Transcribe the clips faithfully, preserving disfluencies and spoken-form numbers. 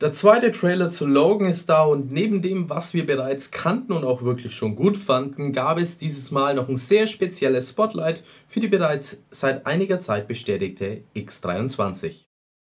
Der zweite Trailer zu Logan ist da und neben dem, was wir bereits kannten und auch wirklich schon gut fanden, gab es dieses Mal noch ein sehr spezielles Spotlight für die bereits seit einiger Zeit bestätigte X dreiundzwanzig.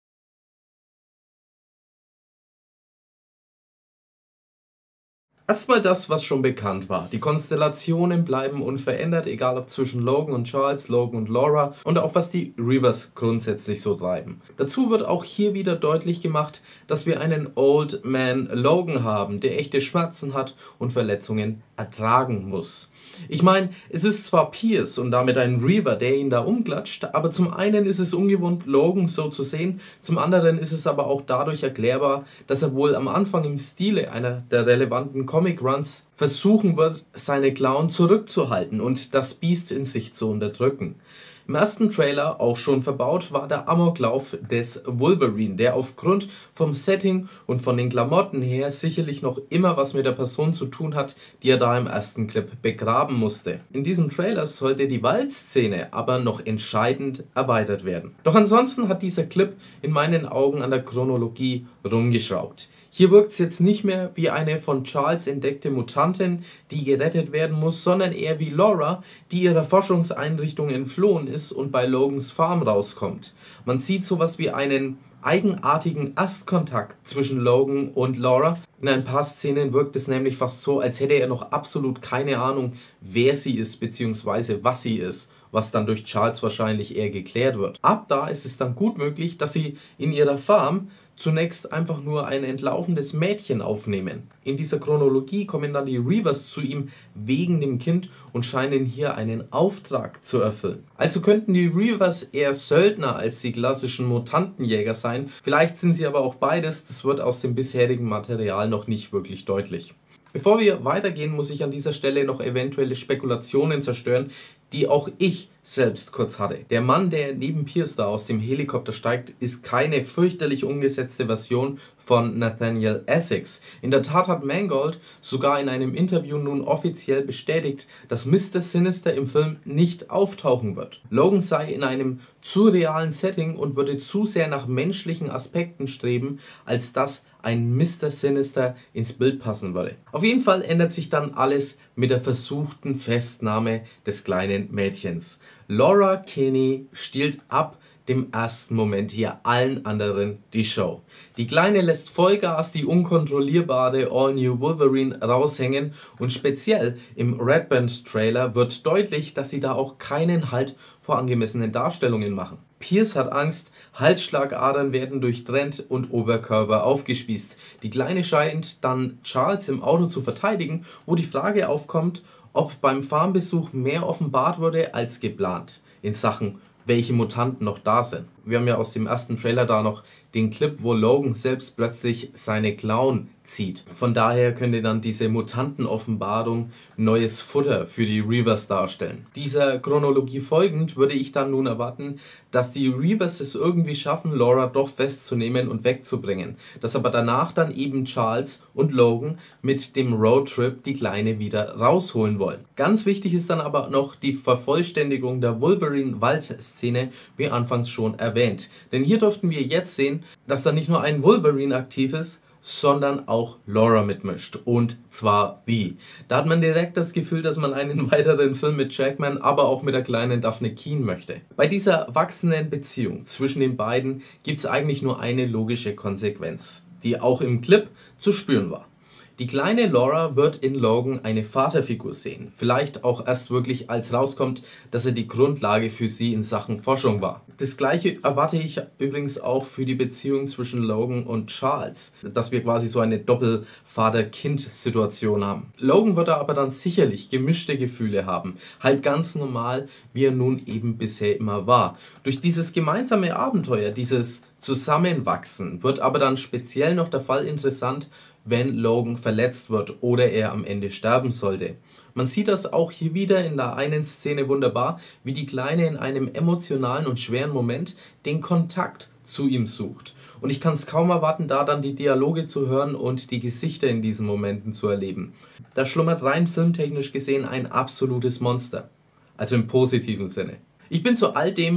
Erstmal das, was schon bekannt war. Die Konstellationen bleiben unverändert, egal ob zwischen Logan und Charles, Logan und Laura und auch was die Reavers grundsätzlich so treiben. Dazu wird auch hier wieder deutlich gemacht, dass wir einen Old Man Logan haben, der echte Schmerzen hat und Verletzungen ertragen muss. Ich meine, es ist zwar Pierce und damit ein Reaver, der ihn da umklatscht, aber zum einen ist es ungewohnt, Logan so zu sehen, zum anderen ist es aber auch dadurch erklärbar, dass er wohl am Anfang im Stile einer der relevanten Comic-Runs versuchen wird, seine Klauen zurückzuhalten und das Biest in sich zu unterdrücken. Im ersten Trailer, auch schon verbaut, war der Amoklauf des Wolverine, der aufgrund vom Setting und von den Klamotten her sicherlich noch immer was mit der Person zu tun hat, die er da im ersten Clip begraben musste. In diesem Trailer sollte die Waldszene aber noch entscheidend erweitert werden. Doch ansonsten hat dieser Clip in meinen Augen an der Chronologie rumgeschraubt. Hier wirkt es jetzt nicht mehr wie eine von Charles entdeckte Mutantin, die gerettet werden muss, sondern eher wie Laura, die ihrer Forschungseinrichtung entflohen ist und bei Logans Farm rauskommt. Man sieht sowas wie einen eigenartigen Erstkontakt zwischen Logan und Laura. In ein paar Szenen wirkt es nämlich fast so, als hätte er noch absolut keine Ahnung, wer sie ist bzw. was sie ist, was dann durch Charles wahrscheinlich eher geklärt wird. Ab da ist es dann gut möglich, dass sie in ihrer Farm zunächst einfach nur ein entlaufenes Mädchen aufnehmen. In dieser Chronologie kommen dann die Reavers zu ihm wegen dem Kind und scheinen hier einen Auftrag zu erfüllen. Also könnten die Reavers eher Söldner als die klassischen Mutantenjäger sein. Vielleicht sind sie aber auch beides, das wird aus dem bisherigen Material noch nicht wirklich deutlich. Bevor wir weitergehen, muss ich an dieser Stelle noch eventuelle Spekulationen zerstören, die auch ich selbst kurz hatte. Der Mann, der neben Pierce da aus dem Helikopter steigt, ist keine fürchterlich umgesetzte Version von Nathaniel Essex. In der Tat hat Mangold sogar in einem Interview nun offiziell bestätigt, dass Mister Sinister im Film nicht auftauchen wird. Logan sei in einem zu realen Setting und würde zu sehr nach menschlichen Aspekten streben, als dass ein Mister Sinister ins Bild passen würde. Auf jeden Fall ändert sich dann alles mit der versuchten Festnahme des kleinen Mädchens. Laura Kinney stiehlt ab dem ersten Moment hier allen anderen die Show. Die Kleine lässt Vollgas die unkontrollierbare All New Wolverine raushängen und speziell im Red Band Trailer wird deutlich, dass sie da auch keinen Halt vor angemessenen Darstellungen machen. Pierce hat Angst, Halsschlagadern werden durchtrennt und Oberkörper aufgespießt. Die Kleine scheint dann Charles im Auto zu verteidigen, wo die Frage aufkommt, ob beim Farmbesuch mehr offenbart wurde als geplant in Sachen welche Mutanten noch da sind. Wir haben ja aus dem ersten Trailer da noch den Clip, wo Logan selbst plötzlich seine Klauen zieht. Von daher könnte dann diese Mutantenoffenbarung neues Futter für die Reavers darstellen. Dieser Chronologie folgend würde ich dann nun erwarten, dass die Reavers es irgendwie schaffen, Laura doch festzunehmen und wegzubringen. Dass aber danach dann eben Charles und Logan mit dem Roadtrip die Kleine wieder rausholen wollen. Ganz wichtig ist dann aber noch die Vervollständigung der Wolverine-Waldszene, wie anfangs schon erwähnt. Denn hier durften wir jetzt sehen, dass da nicht nur ein Wolverine aktiv ist, sondern auch Laura mitmischt. Und zwar wie? Da hat man direkt das Gefühl, dass man einen weiteren Film mit Jackman, aber auch mit der kleinen Daphne Keane möchte. Bei dieser wachsenden Beziehung zwischen den beiden gibt es eigentlich nur eine logische Konsequenz, die auch im Clip zu spüren war. Die kleine Laura wird in Logan eine Vaterfigur sehen, vielleicht auch erst wirklich als rauskommt, dass er die Grundlage für sie in Sachen Forschung war. Das gleiche erwarte ich übrigens auch für die Beziehung zwischen Logan und Charles, dass wir quasi so eine Doppel-Vater-Kind-Situation haben. Logan wird aber dann sicherlich gemischte Gefühle haben, halt ganz normal, wie er nun eben bisher immer war. Durch dieses gemeinsame Abenteuer, dieses Zusammenwachsen, wird aber dann speziell noch der Fall interessant, wenn Logan verletzt wird oder er am Ende sterben sollte. Man sieht das auch hier wieder in der einen Szene wunderbar, wie die Kleine in einem emotionalen und schweren Moment den Kontakt zu ihm sucht. Und ich kann es kaum erwarten, da dann die Dialoge zu hören und die Gesichter in diesen Momenten zu erleben. Da schlummert rein filmtechnisch gesehen ein absolutes Monster. Also im positiven Sinne. Ich bin zu all dem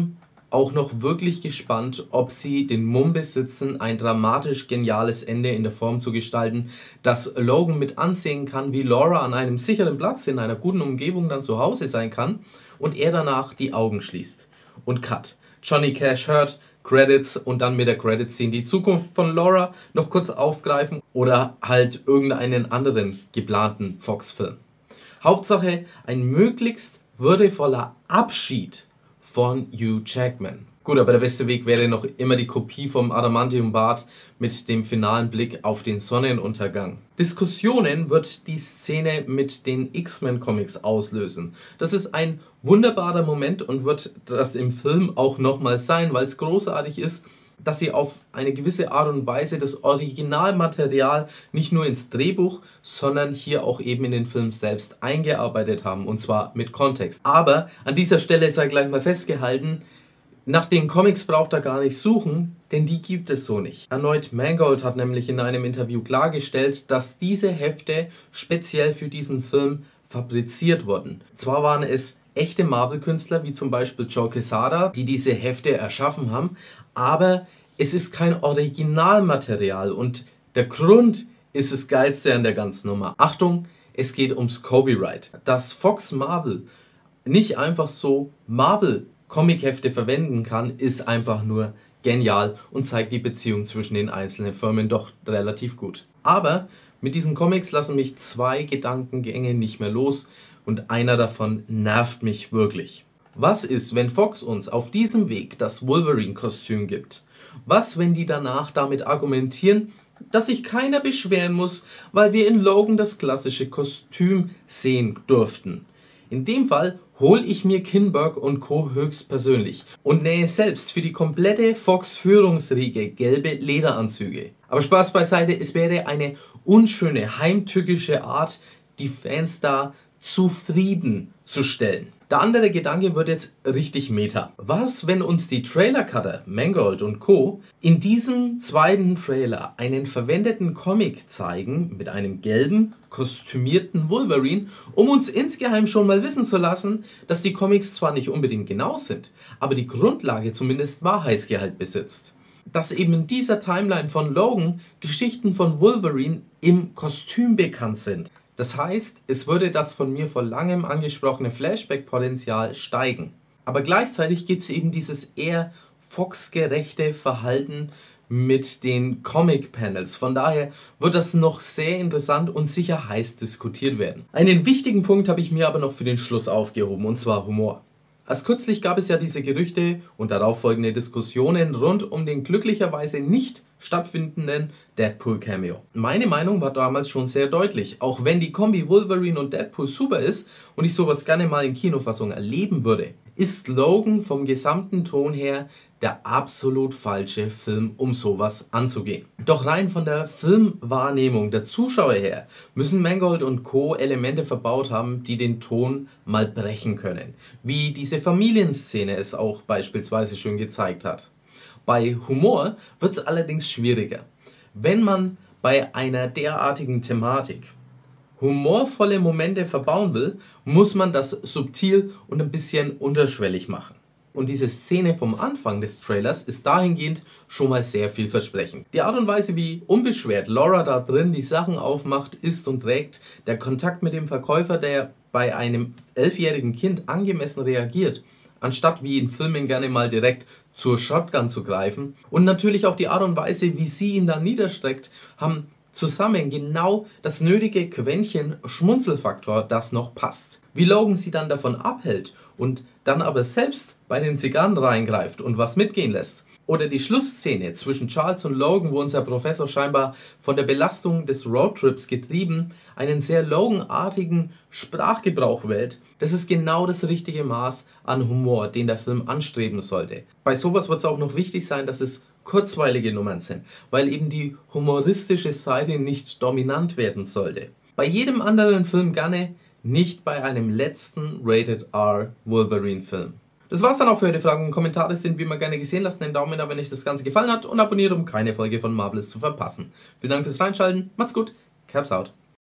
auch noch wirklich gespannt, ob sie den Mumm besitzen, ein dramatisch geniales Ende in der Form zu gestalten, dass Logan mit ansehen kann, wie Laura an einem sicheren Platz in einer guten Umgebung dann zu Hause sein kann und er danach die Augen schließt. Und Cut. Johnny Cash hört, Credits und dann mit der Credits-Scene die Zukunft von Laura noch kurz aufgreifen oder halt irgendeinen anderen geplanten Fox-Film. Hauptsache ein möglichst würdevoller Abschied von Hugh Jackman. Gut, aber der beste Weg wäre noch immer die Kopie vom Adamantium-Bart mit dem finalen Blick auf den Sonnenuntergang. Diskussionen wird die Szene mit den X-Men-Comics auslösen. Das ist ein wunderbarer Moment und wird das im Film auch nochmal sein, weil es großartig ist, dass sie auf eine gewisse Art und Weise das Originalmaterial nicht nur ins Drehbuch, sondern hier auch eben in den Film selbst eingearbeitet haben, und zwar mit Kontext. Aber an dieser Stelle sei gleich mal festgehalten, nach den Comics braucht er gar nicht suchen, denn die gibt es so nicht. Erneut Mangold hat nämlich in einem Interview klargestellt, dass diese Hefte speziell für diesen Film fabriziert wurden. Zwar waren es echte Marvel-Künstler, wie zum Beispiel Joe Quesada, die diese Hefte erschaffen haben, aber es ist kein Originalmaterial und der Grund ist das Geilste an der ganzen Nummer. Achtung, es geht ums Copyright. Dass Fox Marvel nicht einfach so Marvel Comichefte verwenden kann, ist einfach nur genial und zeigt die Beziehung zwischen den einzelnen Firmen doch relativ gut. Aber mit diesen Comics lassen mich zwei Gedankengänge nicht mehr los und einer davon nervt mich wirklich. Was ist, wenn Fox uns auf diesem Weg das Wolverine-Kostüm gibt? Was, wenn die danach damit argumentieren, dass sich keiner beschweren muss, weil wir in Logan das klassische Kostüm sehen durften? In dem Fall hole ich mir Kinberg und Co. höchstpersönlich und nähe selbst für die komplette Fox-Führungsriege gelbe Lederanzüge. Aber Spaß beiseite, es wäre eine unschöne, heimtückische Art, die Fans da zufriedenzustellen. Der andere Gedanke wird jetzt richtig meta. Was, wenn uns die Trailer-Cutter, Mangold und Co. in diesem zweiten Trailer einen verwendeten Comic zeigen mit einem gelben, kostümierten Wolverine, um uns insgeheim schon mal wissen zu lassen, dass die Comics zwar nicht unbedingt genau sind, aber die Grundlage zumindest Wahrheitsgehalt besitzt. Dass eben in dieser Timeline von Logan Geschichten von Wolverine im Kostüm bekannt sind. Das heißt, es würde das von mir vor langem angesprochene Flashback-Potenzial steigen. Aber gleichzeitig gibt es eben dieses eher Fox-gerechte Verhalten mit den Comic-Panels. Von daher wird das noch sehr interessant und sicher heiß diskutiert werden. Einen wichtigen Punkt habe ich mir aber noch für den Schluss aufgehoben, und zwar Humor. Erst kürzlich gab es ja diese Gerüchte und darauf folgende Diskussionen rund um den glücklicherweise nicht stattfindenden Deadpool-Cameo. Meine Meinung war damals schon sehr deutlich. Auch wenn die Kombi Wolverine und Deadpool super ist und ich sowas gerne mal in Kinofassung erleben würde, ist Logan vom gesamten Ton her der absolut falsche Film, um sowas anzugehen. Doch rein von der Filmwahrnehmung der Zuschauer her müssen Mangold und Co. Elemente verbaut haben, die den Ton mal brechen können. Wie diese Familienszene es auch beispielsweise schön gezeigt hat. Bei Humor wird es allerdings schwieriger. Wenn man bei einer derartigen Thematik humorvolle Momente verbauen will, muss man das subtil und ein bisschen unterschwellig machen. Und diese Szene vom Anfang des Trailers ist dahingehend schon mal sehr vielversprechend. Die Art und Weise, wie unbeschwert Laura da drin die Sachen aufmacht, isst und trägt, der Kontakt mit dem Verkäufer, der bei einem elfjährigen Kind angemessen reagiert, anstatt wie in Filmen gerne mal direkt zur Shotgun zu greifen, und natürlich auch die Art und Weise, wie sie ihn dann niederstreckt, haben zusammen genau das nötige Quäntchen Schmunzelfaktor, das noch passt. Wie Logan sie dann davon abhält und dann aber selbst bei den Zigarren reingreift und was mitgehen lässt. Oder die Schlussszene zwischen Charles und Logan, wo unser Professor scheinbar von der Belastung des Roadtrips getrieben einen sehr Logan-artigen Sprachgebrauch wählt. Das ist genau das richtige Maß an Humor, den der Film anstreben sollte. Bei sowas wird es auch noch wichtig sein, dass es kurzweilige Nummern sind, weil eben die humoristische Seite nicht dominant werden sollte. Bei jedem anderen Film gerne, nicht bei einem letzten Rated R Wolverine Film. Das war's dann auch für heute. Fragen und Kommentare sind wie immer gerne gesehen. Lasst einen Daumen da, wenn euch das Ganze gefallen hat, und abonniert, um keine Folge von Marvelous zu verpassen. Vielen Dank fürs Reinschalten, macht's gut, Caps out.